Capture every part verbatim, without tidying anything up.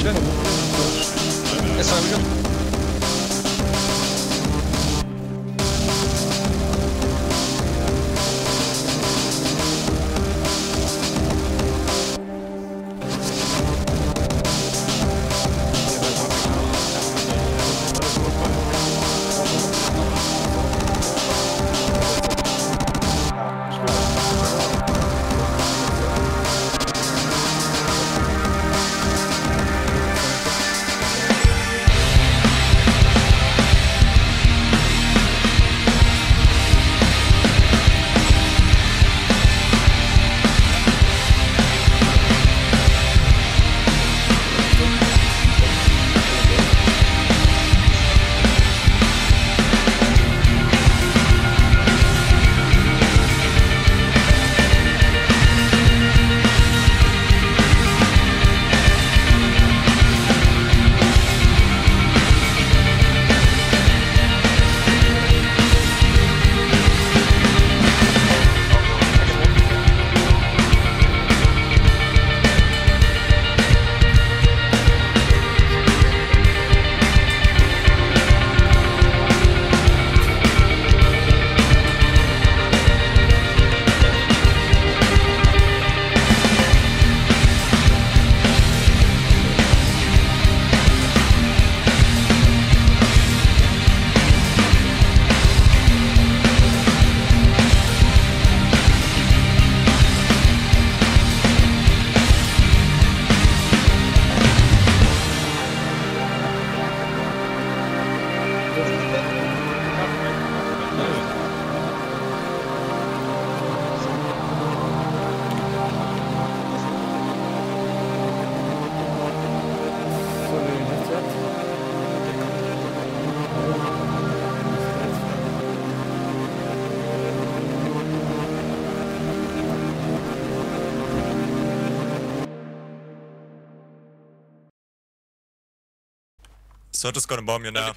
Yes, sir, we go. So just gonna bomb you now.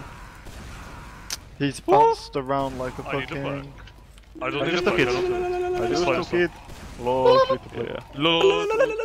He's bounced around like a I need to fucking... I don't I need just to took it. fight, I don't- I It's just fine, took it's fine. it. Lol, free to play. Lol.